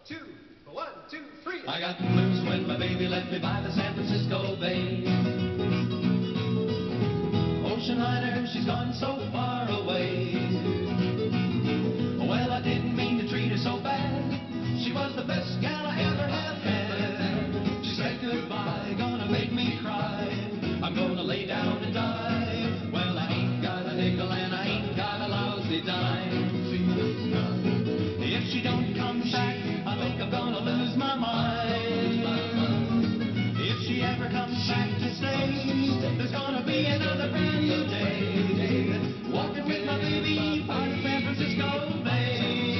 two, one, two, three. I got the blues when my baby left me by the San Francisco Bay. Ocean liner, she's gone so far away. Well, I didn't mean to treat her so bad. She was the best gal I ever have had. She said goodbye, gonna make me cry. I'm gonna lay down and die. Well, I ain't got a nickel and I ain't got a lousy dime. If she don't come back, I think I'm gonna lose my mind. If she ever comes back to stay, there's gonna be another brand new day. Walking with my baby by the San Francisco Bay.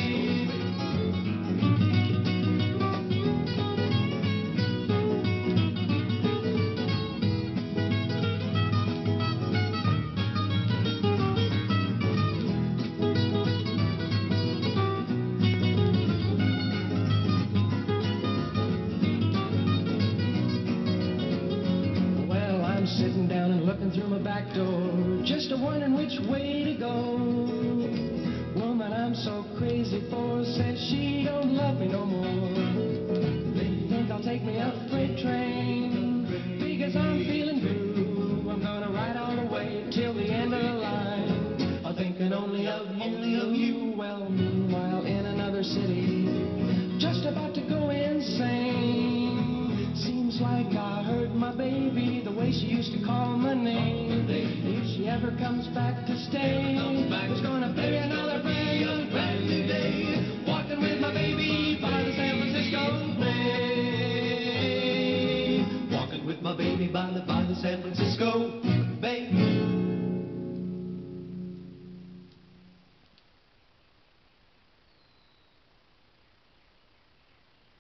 Sitting down and looking through my back door, just a-wondering which way to go. Woman I'm so crazy for says she don't love me no more. They think I'll take me a freight train because I'm feeling blue. I'm gonna ride all the way till the end of the line. I'm thinking only of you. Well, meanwhile in another city, just about to go insane. Seems like I heard my baby, the way she used to call my name. If she ever comes back to stay, there's gonna be another